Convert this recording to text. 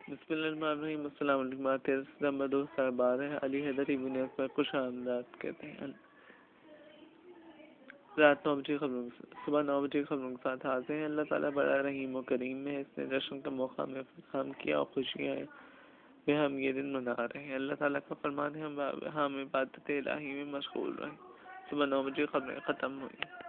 बिस्मिल्लाहिर्रहमानिर्रहीम। अस्सलाम वालेकुम। 13 सितंबर 2012 है। अली हैदर इब्न पर खुश आमदाद कहते हैं। रात 9 बजे खबरों सुबह 9 बजे खबरों के साथ हाजिर हैं। अल्लाह ताला बड़ा रहीम और करीम है। इसने जश्न का मौका हमें फराहम किया और खुशियाँ वे हम ये दिन मना रहे हैं। अल्लाह ताला का फरमान है हम इबादत इलाही में मशगूल रहें। सुबह 9 बजे खबरें ख़त्म हुई।